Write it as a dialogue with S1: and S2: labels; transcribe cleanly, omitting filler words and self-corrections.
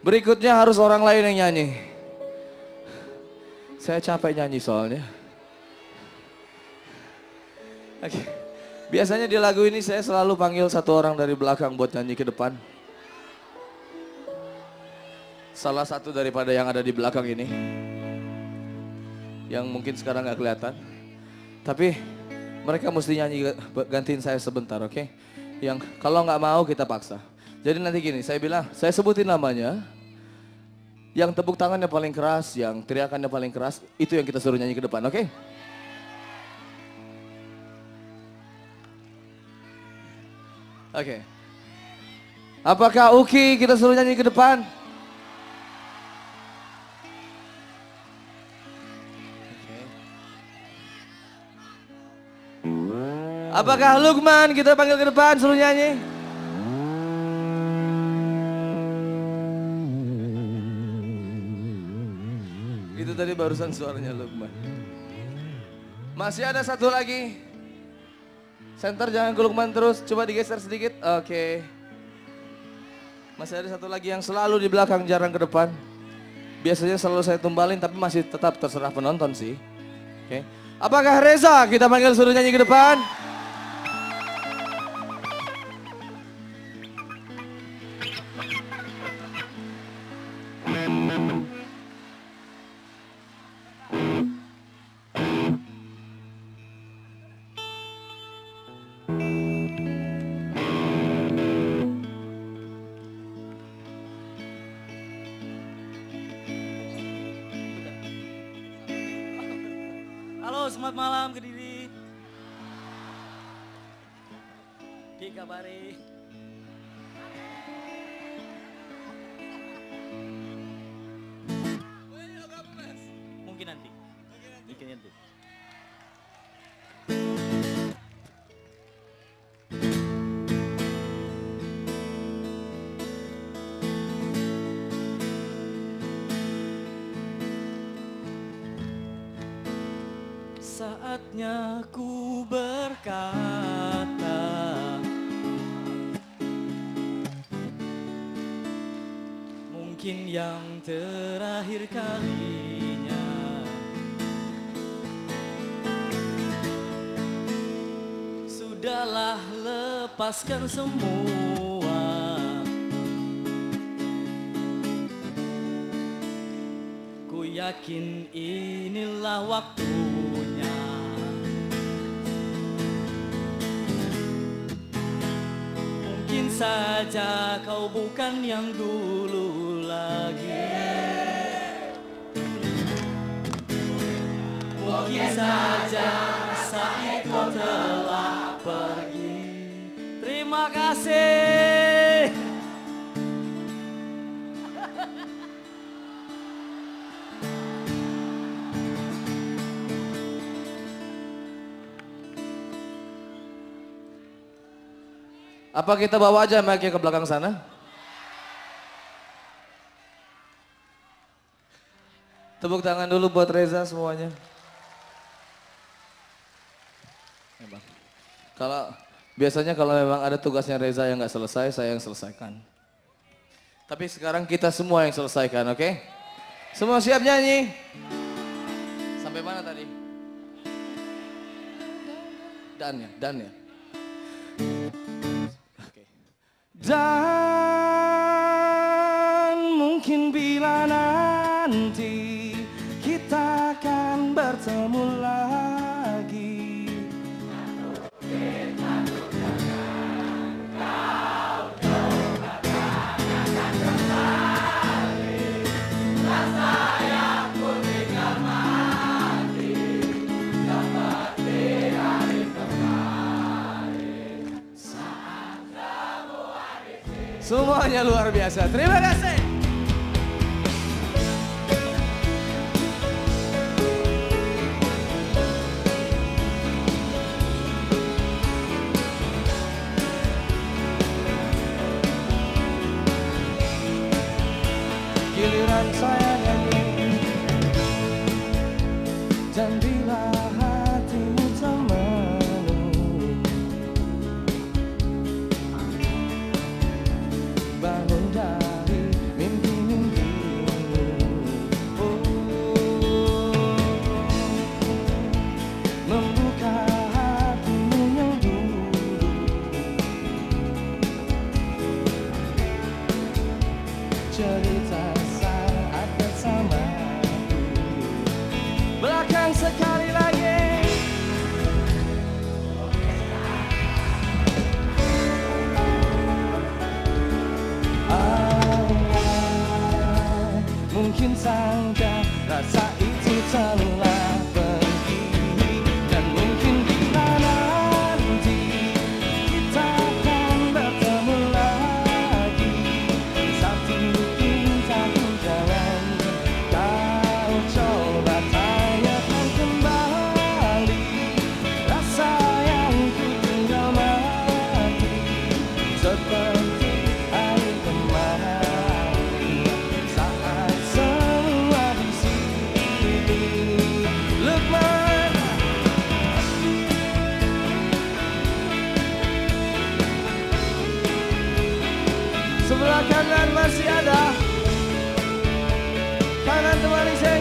S1: Berikutnya harus orang lain yang nyanyi. Saya capek nyanyi soalnya. Oke. Biasanya di lagu ini saya selalu panggil satu orang dari belakang buat nyanyi ke depan. Salah satu daripada yang ada di belakang ini. Yang mungkin sekarang gak kelihatan. Tapi mereka mesti nyanyi gantiin saya sebentar, oke? Yang kalau nggak mau kita paksa. Jadi nanti gini, saya bilang, saya sebutin namanya. Yang tepuk tangannya paling keras, yang teriakannya paling keras, itu yang kita suruh nyanyi ke depan, oke? Oke. Apakah Uki kita suruh nyanyi ke depan? Apakah Lukman kita panggil ke depan suruh nyanyi? Itu tadi barusan suaranya Lukman. Masih ada satu lagi. Center jangan ke Lukman terus, coba digeser sedikit. Oke. Masih ada satu lagi yang selalu di belakang, jarang ke depan. Biasanya selalu saya tumbalin tapi masih tetap terserah penonton sih. Oke. Apakah Reza kita panggil suruh nyanyi ke depan?
S2: Halo, selamat malam Kediri. Dikabari. Mungkin nanti. Mungkin nanti. Saatnya ku berkata, mungkin yang terakhir kalinya. Sudahlah, lepaskan semua. Ku yakin inilah waktunya. Mungkin saja kau bukan yang dulu lagi. Mungkin saja saat kau telah pergi. Terima kasih.
S1: Apa kita bawa aja mic-nya ke belakang sana? Tepuk tangan dulu buat Reza semuanya. Kalau biasanya kalau memang ada tugasnya Reza yang nggak selesai, saya yang selesaikan. Tapi sekarang kita semua yang selesaikan, oke? Semua siap nyanyi? Sampai mana tadi? Dan ya. Dan mungkin bila nanti kita akan bertemu lagi. Semuanya luar biasa. Terima kasih. Giliran saya nyanyi dan bila hatimu termenung, bangun dari mimpimu cerita saat bersamaku. Belakang sekali lagi. Mungkin saja rasa itu telah pergi, dan mungkin bila nanti kita akan bertemu lagi, satu intaku jangan kau coba tanyakan kembali rasa yang ku tinggal mati seperti air kemarin saat semua di sini. Lukman, sebelah kanan masih ada, kanan temani saya.